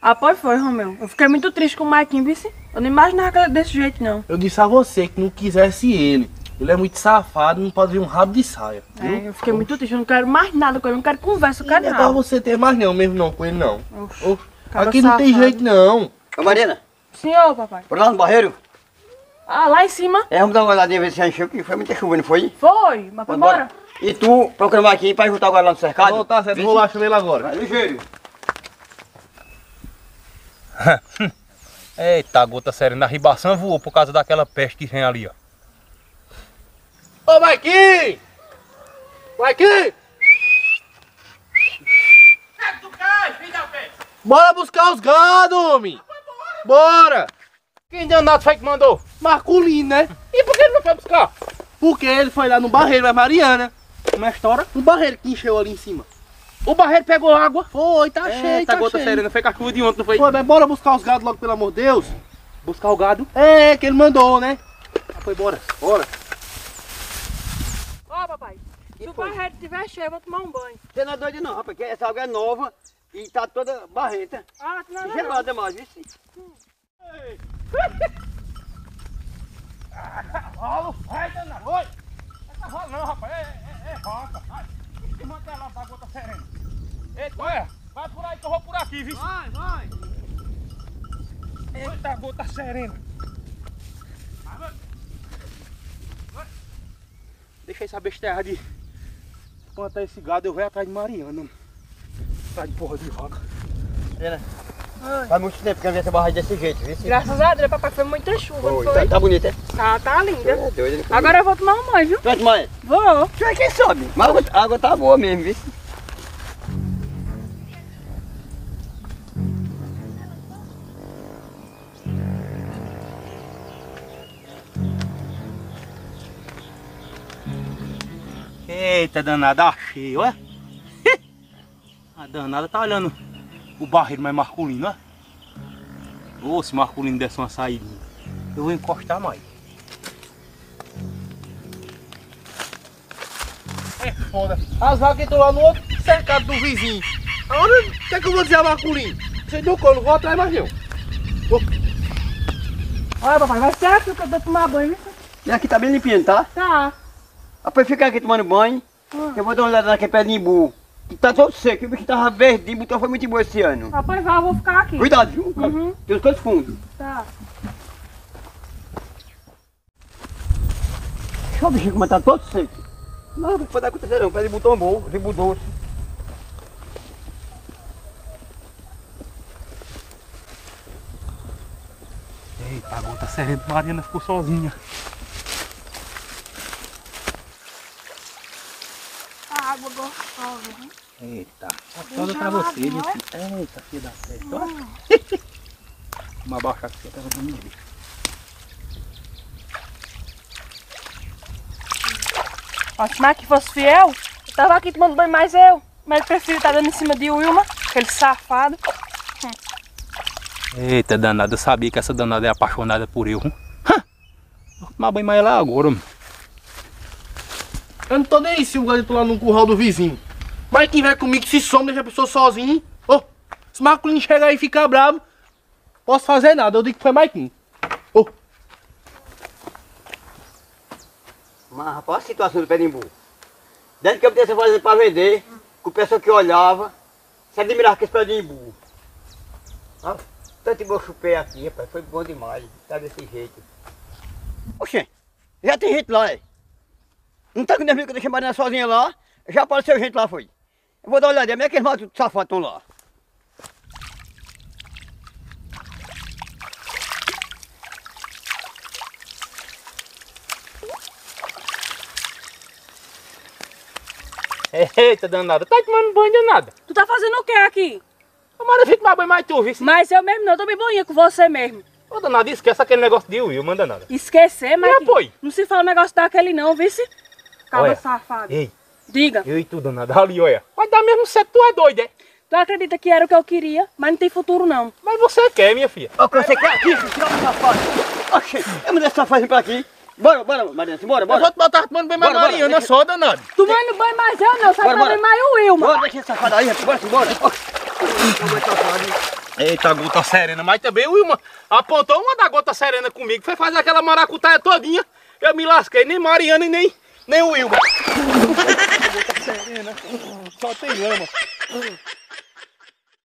Ah, pois foi, Romeu. Eu fiquei muito triste com o Marquinhos, vice. Eu não imaginava que era desse jeito, não. Eu disse a você que não quisesse ele. Ele é muito safado, não pode ver um rabo de saia. Viu? É, eu fiquei muito triste. Eu não quero mais nada com ele. Eu não quero conversa, eu quero Não é nada. pra você ter mais não, mesmo não com ele não. Oxe, Ô, cara aqui não tem safado. jeito não. Ô Mariana, Senhor, papai. por lá no barreiro, Ah, lá em cima? vamos dar uma olhadinha ver se já encheu, que foi muita chuva, não foi? Foi, mas foi embora. E tu procura mais aqui pra juntar agora lá no cercado? Ô, tá certo, vou lá chamar ele agora. Vai ligeiro. Eita, gota serena, a ribação voou por causa daquela peste que vem ali, ó. Ô, Marquinhos! Marquinhos! Bora buscar os gados, homem! Bora! Quem danado foi que mandou? Marculino, né? E por que ele não foi buscar? Porque ele foi lá no barreiro, mas Mariana. Como é a história? No barreiro que encheu ali em cima. O barreiro pegou água. Foi, tá cheio, Eita, tá gota cheio. serena, foi com a chuva de ontem, não foi? Foi, mas bora buscar os gados logo, pelo amor de Deus. Buscar o gado. É, que ele mandou, né? Ah, foi, bora, bora. Ó, papai. Se o barreiro estiver cheio, eu vou tomar um banho. Você não é doido não, rapaz, porque essa água é nova e tá toda barrenta. Ah, não, não, não. Gelada mais, viu? Cavalo, vai danado, oi! É cavalo não, rapaz, é vaca. Vai, que manda lá da gota serena. Eita, olha, vai por aí que eu vou por aqui, viu? Vai, vai. Eita, gota serena. Deixa essa besteira de plantar esse gado, eu vou atrás de Mariana. Atrás de porra de vaca. Mariana, faz muito tempo que eu vi essa barragem desse jeito, viu? Graças a Deus, papai, foi muita chuva, não Oi, foi? tá bonita, é? Tá linda. É doido, né? Agora eu vou tomar um banho, viu? Tu vai tomar? Vou. Tu é quem sabe, mas a água tá boa mesmo, viu? Eita, danada, achei, olha. A danada tá olhando o barreiro mais Marculino, ó. Ô, se Marculino desse uma saída, eu vou encostar mais. É foda. As vacas estão lá no outro cercado do vizinho. Agora, o que é que eu vou dizer a Marculino? Você deu colo, não vou atrás mais não. Olha, papai, vai ser aqui que eu vou tomar banho, viu? E aqui tá bem limpinho, tá? Tá. Depois fica aqui tomando banho, que eu vou dar uma olhada naquele pé de imbu. Que tá todo seco, o bicho tava verdinho, então foi muito bom esse ano. Ah, pois vai, eu vou ficar aqui. Cuidado, viu? Uhum. Tem os coisas fundos. Tá. Deixa o bichinho como tá todo seco. Não, não pode acontecer não, o pé de imbu tombou, desbudou-se. Eita, a gota serena, Mariana ficou sozinha. A água gostosa, hein? Eita, toda pra você, gelado, meu não é? filho. Eita, filho da festa. Vamos abaixar aqui até você me ver. Ó, se Marquinhos fosse fiel, eu tava aqui tomando banho mais eu. Mas ele prefiro estar dando em cima de Wilma, aquele safado. Eita, danada, eu sabia que essa danada é apaixonada por eu. Vou tomar banho mais lá agora, mano. Eu não tô nem aí se o gado tá lá no curral do vizinho. Mas quem vai comigo se some, deixa a pessoa sozinha. Ô, se o Marculino chegar aí e ficar bravo, posso fazer nada, eu digo que foi Marquinhos. Ô, Mas rapaz, a situação do pé de imbu. Desde que eu comecei a fazer pra vender, com o pessoal que olhava, se admirava com esse pé de imbu. Ah, tanto que eu chupei aqui, rapaz, foi bom demais, tá desse jeito. Oxê, já tem gente lá, é? Não tá com nervoso que eu deixei a Mariana sozinha lá, já apareceu gente lá, foi. Eu vou dar uma olhadinha, como é que eles matam safados estão lá? Eita, danada, tá tomando banho de nada. Tu tá fazendo o que aqui? Manda vir tomar banho mais tu, viu? Mas eu mesmo não, eu tô me banhando com você mesmo. Ô, danada, esquece aquele negócio de Will, manda nada. Esquecer, mas apoio? não se fala um negócio daquele não, vice? Caba Olha. safado. Ei, Diga, eu e tu, danada, ali, olha. Vai dar mesmo certo, tu é doido, é? tu acredita que era o que eu queria, mas não tem futuro não. Mas você quer, minha filha. Ó, você quer aqui, tira o safado. Oxê, eu mandei esse safado pra aqui. Bora, bora, Mariana, bora, Eu bora. vou te botar tomando banho mais Bora, bora, Mariana deixa- só, danado. Tu vai no banho mais eu não, só Bora, vai bora. banho mais o Wilma. Bora, deixa esse safado aí, rapaz, bora, bora. Oxê, eu vou safado. Eita, gota serena, mas também o Wilma apontou uma da gota serena comigo, foi fazer aquela maracutaia todinha. Eu me lasquei, nem Mariana e nem o Wilma. Gota serena, só tem lama.